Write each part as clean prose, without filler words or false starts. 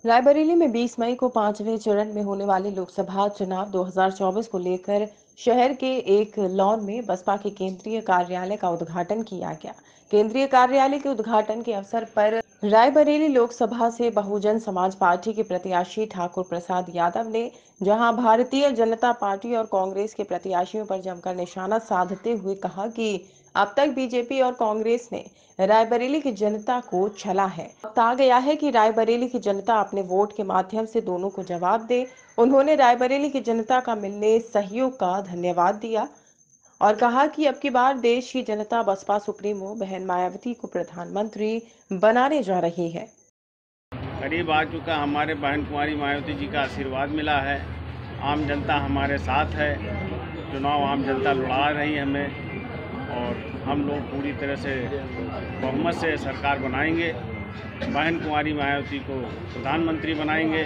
रायबरेली में 20 मई को पांचवें चरण में होने वाले लोकसभा चुनाव 2024 को लेकर शहर के एक लॉन में बसपा के केंद्रीय कार्यालय का उद्घाटन किया गया। केंद्रीय कार्यालय के उद्घाटन के अवसर पर रायबरेली लोकसभा से बहुजन समाज पार्टी के प्रत्याशी ठाकुर प्रसाद यादव ने जहां भारतीय जनता पार्टी और कांग्रेस के प्रत्याशियों पर जमकर निशाना साधते हुए कहा कि अब तक बीजेपी और कांग्रेस ने रायबरेली की जनता को छला है। वक्त आ गया है कि रायबरेली की जनता अपने वोट के माध्यम से दोनों को जवाब दे। उन्होंने रायबरेली की जनता का मिलने सहयोग का धन्यवाद दिया और कहा कि अब की बार देश की जनता बसपा सुप्रीमो बहन मायावती को प्रधानमंत्री बनाने जा रही है। करीब आ चुका, हमारे बहन कुमारी मायावती जी का आशीर्वाद मिला है। आम जनता हमारे साथ है। चुनाव आम जनता लड़ा रही है हमें और हम लोग पूरी तरह से बहुमत से सरकार बनाएंगे। बहन कुमारी मायावती को प्रधानमंत्री बनाएंगे।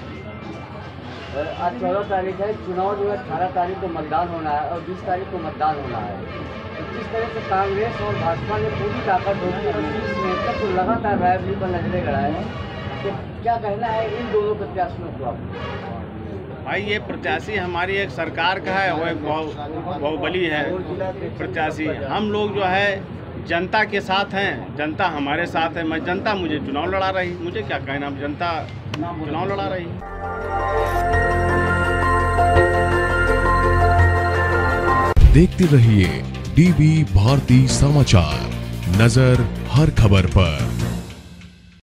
आज 14 तारीख है, चुनाव जो है 18 तारीख को मतदान होना है और 20 तारीख को मतदान होना है। तो जिस तरह से कांग्रेस और भाजपा ने पूरी ताकत होगी और शीर्ष नेता को लगातार रायबरेली पर नजरें गड़ाए हैं, तो क्या कहना है इन दोनों प्रत्याशियों को आपको? भाई ये प्रत्याशी हमारी एक सरकार का है, वो एक बाहुबली है प्रत्याशी। हम लोग जो है जनता के साथ हैं, जनता हमारे साथ है। मैं जनता मुझे चुनाव लड़ा रही, मुझे क्या कहना, जनता चुनाव लड़ा रही। देखते रहिए डीवी भारती समाचार, नजर हर खबर पर।